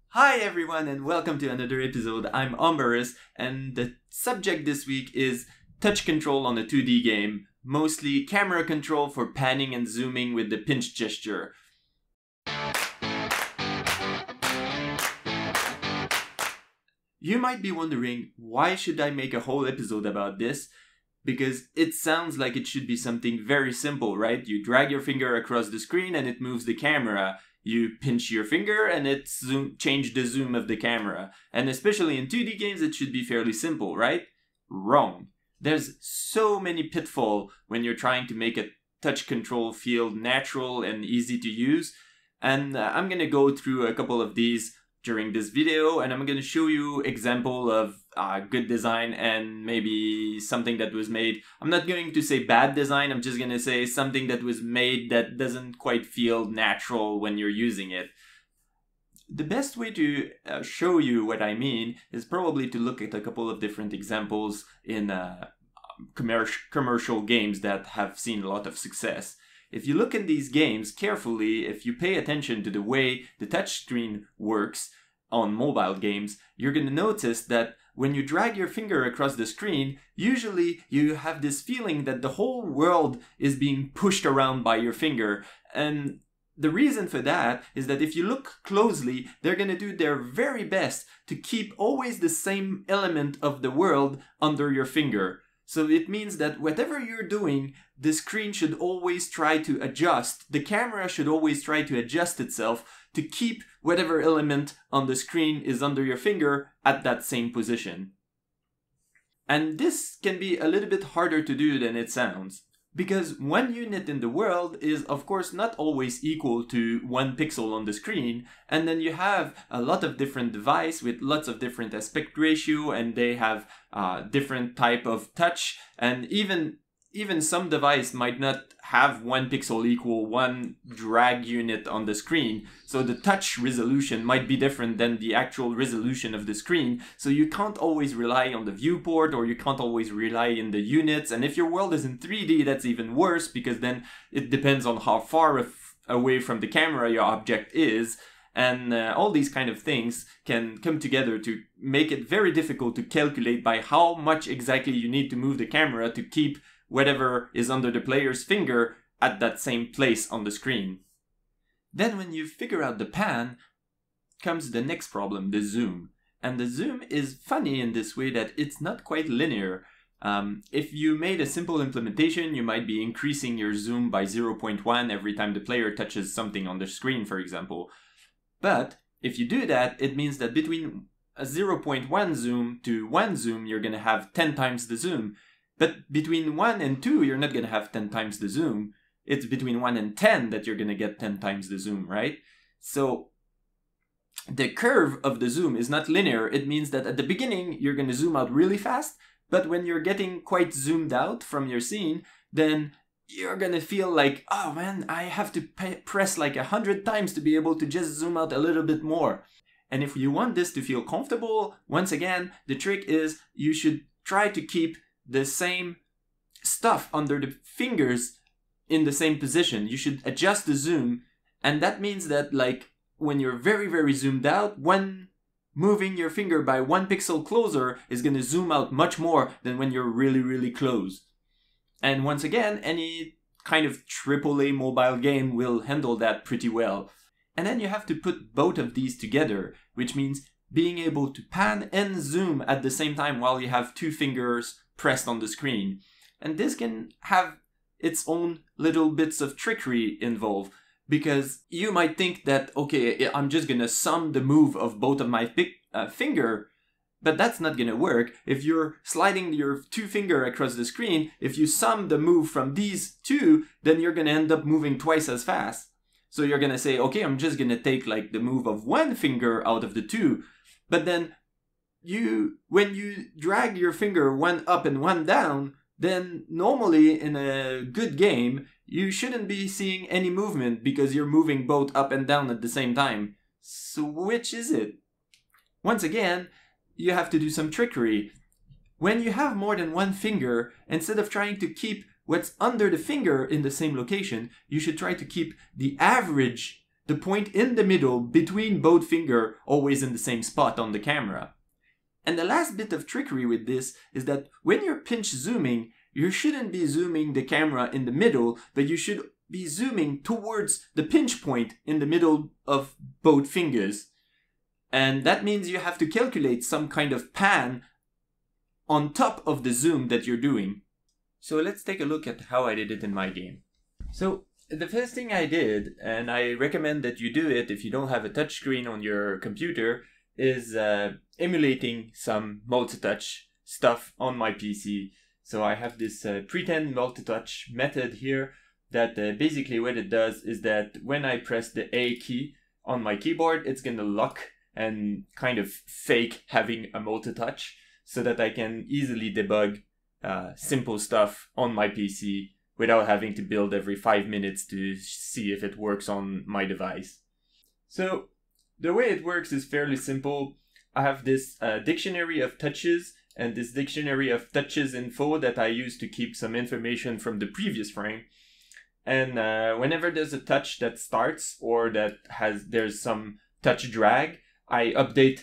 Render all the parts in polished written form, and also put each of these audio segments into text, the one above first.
Hi everyone and welcome to another episode. I'm Ombarus and the subject this week is touch control on a 2D game, mostly camera control for panning and zooming with the pinch gesture. You might be wondering, why should I make a whole episode about this? Because it sounds like it should be something very simple, right? You drag your finger across the screen and it moves the camera. You pinch your finger and it changes the zoom of the camera. And especially in 2D games, it should be fairly simple, right? Wrong. There's so many pitfalls when you're trying to make a touch control feel natural and easy to use. And I'm going to go through a couple of these during this video, and I'm going to show you example of good design and maybe something that was made. I'm not going to say bad design, I'm just going to say something that was made that doesn't quite feel natural when you're using it. The best way to show you what I mean is probably to look at a couple of different examples in commercial games that have seen a lot of success. If you look at these games carefully, if you pay attention to the way the touchscreen works on mobile games, you're going to notice that when you drag your finger across the screen, usually you have this feeling that the whole world is being pushed around by your finger. And the reason for that is that if you look closely, they're going to do their very best to keep always the same element of the world under your finger. So it means that whatever you're doing, the screen should always try to adjust. The camera should always try to adjust itself to keep whatever element on the screen is under your finger at that same position. And this can be a little bit harder to do than it sounds, because one unit in the world is of course not always equal to 1 pixel on the screen, and then you have a lot of different devices with lots of different aspect ratio, and they have different type of touch, and even some device might not have 1 pixel equal 1 drag unit on the screen, so the touch resolution might be different than the actual resolution of the screen, so you can't always rely on the viewport, or you can't always rely in the units. And if your world is in 3D, that's even worse, because then it depends on how far away from the camera your object is, and all these kind of things can come together to make it very difficult to calculate by how much exactly you need to move the camera to keep whatever is under the player's finger at that same place on the screen. Then when you figure out the pan, comes the next problem, the zoom. And the zoom is funny in this way that it's not quite linear. If you made a simple implementation, you might be increasing your zoom by 0.1 every time the player touches something on the screen, for example. But if you do that, it means that between a 0.1 zoom to 1 zoom, you're going to have 10 times the zoom. But between 1 and 2, you're not going to have 10 times the zoom. It's between 1 and 10 that you're going to get 10 times the zoom, right? So the curve of the zoom is not linear. It means that at the beginning, you're going to zoom out really fast. But when you're getting quite zoomed out from your scene, then you're going to feel like, oh man, I have to press like 100 times to be able to just zoom out a little bit more. And if you want this to feel comfortable, once again, the trick is you should try to keep the same stuff under the fingers in the same position. You should adjust the zoom, and that means that like when you're very, very zoomed out, when moving your finger by 1 pixel closer is going to zoom out much more than when you're really, really close. And once again, any kind of AAA mobile game will handle that pretty well. And then you have to put both of these together, which means being able to pan and zoom at the same time while you have 2 fingers pressed on the screen. And this can have its own little bits of trickery involved, because you might think that, okay, I'm just gonna sum the move of both of my finger, but that's not gonna work. If you're sliding your 2 finger across the screen, if you sum the move from these 2, then you're gonna end up moving twice as fast. So you're gonna say, okay, I'm just gonna take like the move of 1 finger out of the 2, but then when you drag your finger 1 up and 1 down, then normally in a good game, you shouldn't be seeing any movement because you're moving both up and down at the same time. So which is it? Once again, you have to do some trickery. When you have more than 1 finger, instead of trying to keep what's under the finger in the same location, you should try to keep the average the point in the middle between both fingers, always in the same spot on the camera. And the last bit of trickery with this is that when you're pinch zooming, you shouldn't be zooming the camera in the middle, but you should be zooming towards the pinch point in the middle of both fingers. And that means you have to calculate some kind of pan on top of the zoom that you're doing. So let's take a look at how I did it in my game. So the first thing I did, and I recommend that you do it if you don't have a touchscreen on your computer, is emulating some multi-touch stuff on my PC. So I have this pretend multi-touch method here that basically what it does is that when I press the A key on my keyboard, it's gonna lock and kind of fake having a multi-touch so that I can easily debug simple stuff on my PC without having to build every 5 minutes to see if it works on my device. So the way it works is fairly simple. I have this dictionary of touches and this dictionary of touches info that I use to keep some information from the previous frame. And whenever there's a touch that starts or that there's some touch drag, I update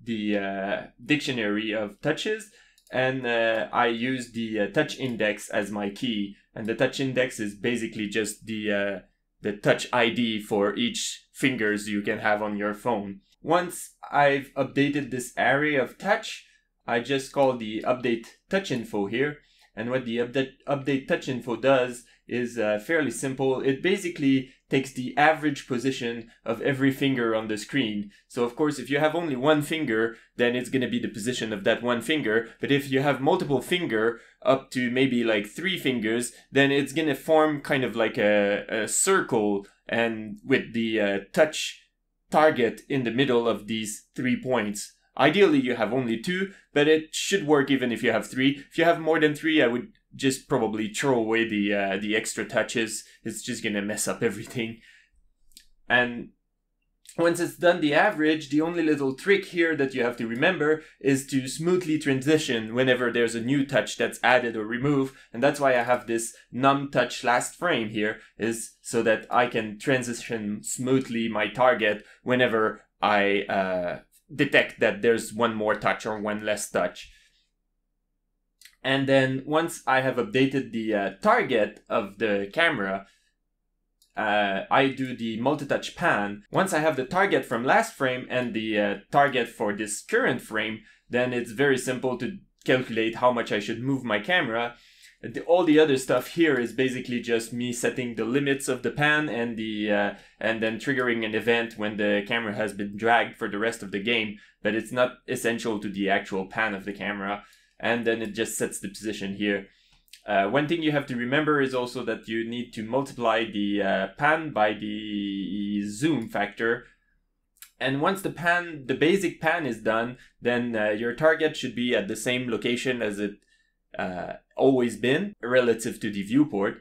the dictionary of touches, and I use the touch index as my key. And the touch index is basically just the touch ID for each fingers you can have on your phone. Once I've updated this array of touch, I just call the update touch info here. And what the update touch info does is fairly simple. It basically takes the average position of every finger on the screen. So of course, if you have only one finger, then it's going to be the position of that one finger. But if you have multiple finger, up to maybe like 3 fingers, then it's going to form kind of like a circle, and with the touch target in the middle of these 3 points. Ideally, you have only 2, but it should work even if you have 3. If you have more than 3, I would just probably throw away the extra touches. It's just gonna mess up everything. And once it's done the average, the only little trick here that you have to remember is to smoothly transition whenever there's a new touch that's added or removed. And that's why I have this num touch last frame here, is so that I can transition smoothly my target whenever I detect that there's one more touch or one less touch. And then once I have updated the target of the camera, I do the multi-touch pan. Once I have the target from last frame and the target for this current frame, then it's very simple to calculate how much I should move my camera. All the other stuff here is basically just me setting the limits of the pan and then triggering an event when the camera has been dragged for the rest of the game, but it's not essential to the actual pan of the camera. And then it just sets the position here. One thing you have to remember is also that you need to multiply the pan by the zoom factor. And once the basic pan is done, then your target should be at the same location as it always been relative to the viewport.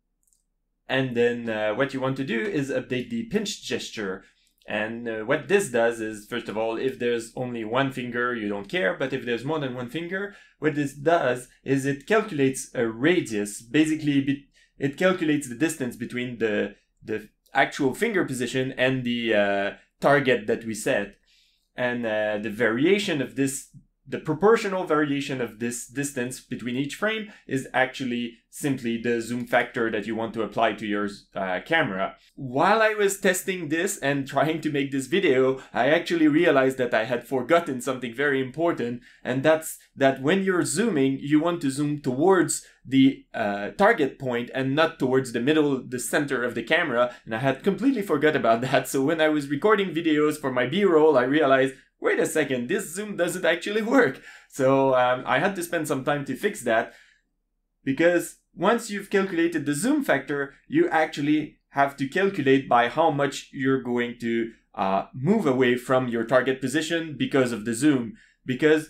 And then what you want to do is update the pinch gesture. And what this does is, first of all, if there's only one finger, you don't care. But if there's more than one finger, what this does is it calculates a radius. Basically, it calculates the distance between the actual finger position and the target that we set. And the variation of this, the proportional variation of this distance between each frame is actually simply the zoom factor that you want to apply to your camera. While I was testing this and trying to make this video, I actually realized that I had forgotten something very important, and that's that when you're zooming, you want to zoom towards the target point and not towards the middle, the center of the camera, and I had completely forgot about that. So when I was recording videos for my B-roll, I realized, wait a second, this zoom doesn't actually work. So I had to spend some time to fix that, because once you've calculated the zoom factor, you actually have to calculate by how much you're going to move away from your target position because of the zoom. Because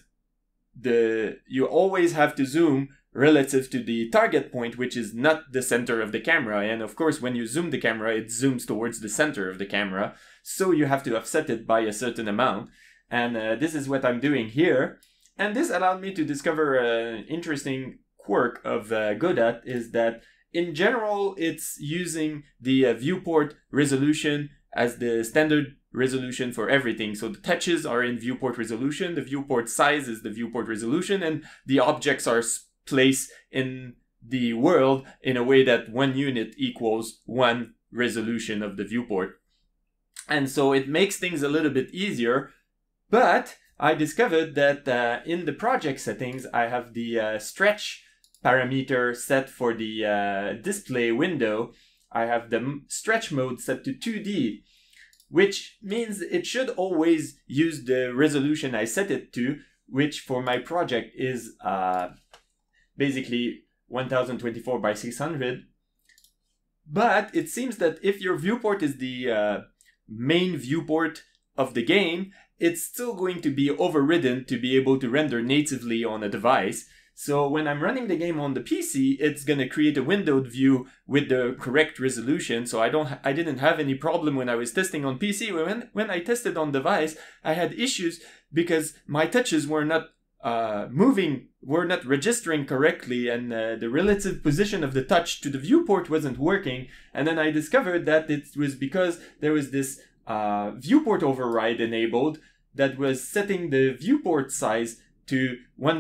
you always have to zoom relative to the target point, which is not the center of the camera. And of course, when you zoom the camera, it zooms towards the center of the camera. So you have to offset it by a certain amount. And this is what I'm doing here. And this allowed me to discover an interesting quirk of Godot, is that in general, it's using the viewport resolution as the standard resolution for everything. So the touches are in viewport resolution, the viewport size is the viewport resolution, and the objects are placed in the world in a way that 1 unit equals 1 resolution of the viewport. And so it makes things a little bit easier, but I discovered that in the project settings, I have the stretch parameter set for the display window. I have the stretch mode set to 2D, which means it should always use the resolution I set it to, which for my project is basically 1024 by 600. But it seems that if your viewport is the main viewport of the game, it's still going to be overridden to be able to render natively on a device. So when I'm running the game on the PC, it's going to create a windowed view with the correct resolution. So I didn't have any problem when I was testing on PC. When I tested on device, I had issues because my touches were not were not registering correctly, and the relative position of the touch to the viewport wasn't working. And then I discovered that it was because there was this viewport override enabled that was setting the viewport size to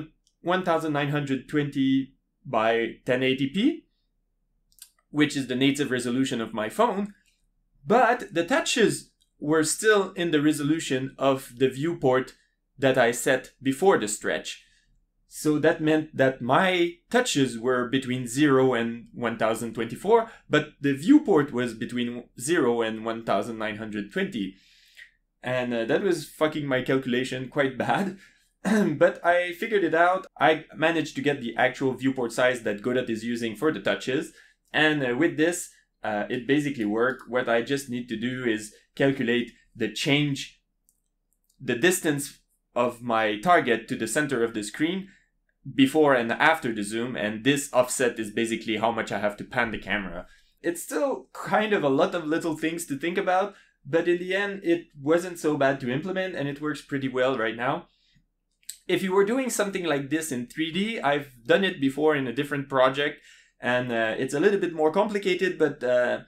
1920 by 1080p, which is the native resolution of my phone, but the touches were still in the resolution of the viewport that I set before the stretch. So that meant that my touches were between 0 and 1024, but the viewport was between 0 and 1920. And that was fucking my calculation quite bad. But I figured it out. I managed to get the actual viewport size that Godot is using for the touches. And with this, it basically worked. What I just need to do is calculate the distance of my target to the center of the screen before and after the zoom, and this offset is basically how much I have to pan the camera. It's still kind of a lot of little things to think about, but in the end it wasn't so bad to implement and it works pretty well right now. If you were doing something like this in 3D, I've done it before in a different project, and it's a little bit more complicated, but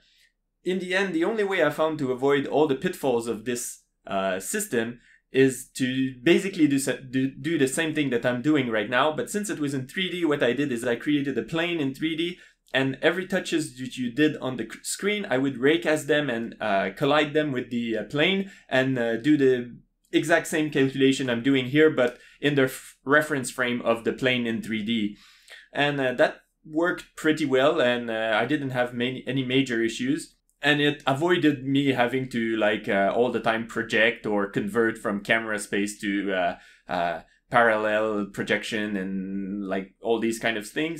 in the end the only way I found to avoid all the pitfalls of this system is to basically do the same thing that I'm doing right now. But since it was in 3D, what I did is I created a plane in 3D, and every touches that you did on the screen, I would raycast them and collide them with the plane and do the exact same calculation I'm doing here, but in the reference frame of the plane in 3D. And that worked pretty well, and I didn't have any major issues. And it avoided me having to all the time project or convert from camera space to parallel projection and all these kind of things.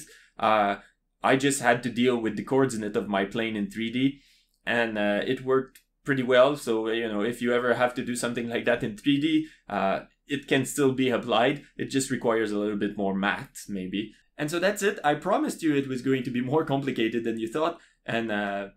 I just had to deal with the coordinate of my plane in 3D, and it worked pretty well. So, if you ever have to do something like that in 3D, it can still be applied. It just requires a little bit more math, maybe. And so that's it. I promised you it was going to be more complicated than you thought, and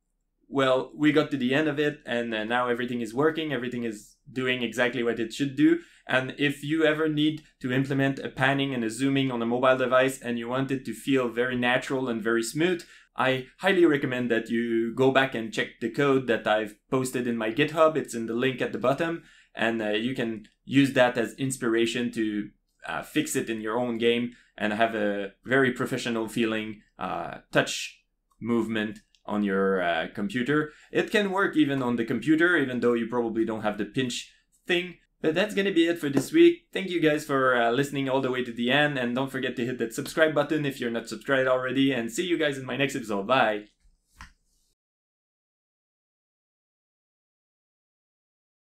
well, we got to the end of it, and now everything is working, everything is doing exactly what it should do. And if you ever need to implement a panning and a zooming on a mobile device and you want it to feel very natural and very smooth, I highly recommend that you go back and check the code that I've posted in my GitHub. It's in the link at the bottom, and you can use that as inspiration to fix it in your own game and have a very professional feeling touch movement on your computer. It can work even on the computer, even though you probably don't have the pinch thing. But that's gonna be it for this week. Thank you guys for listening all the way to the end, and don't forget to hit that subscribe button if you're not subscribed already, and see you guys in my next episode. Bye!